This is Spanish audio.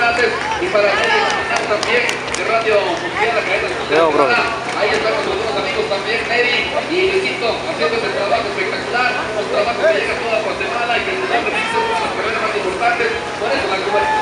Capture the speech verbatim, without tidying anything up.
Hernández y para nosotros también de Radio Mundial, la cadena de ahí estamos con unos amigos también, Neri y Luisito, haciendo este trabajo espectacular, un trabajo que llega a toda Guatemala y que nos da beneficios a las carreras más importantes, por eso la cobertura